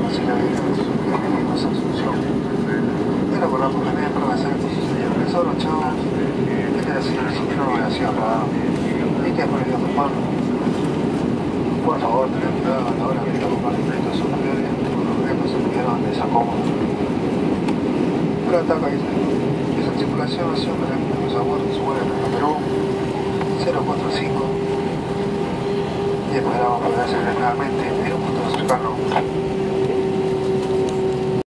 si la vivimos en Asunción. Pero con la oportunidad de hacer el profesor Ochoa, que era así, no voy a decir acá, y que es por el humano. Por favor, tened cuidado a la hora de ocupar el proyecto superiores, por los riesgos supieron desacómodo. El ataque dice, esa tripulación asume los abortos vuelan a Perú 045 y esperamos poder hacer realmente en un futuro cercano.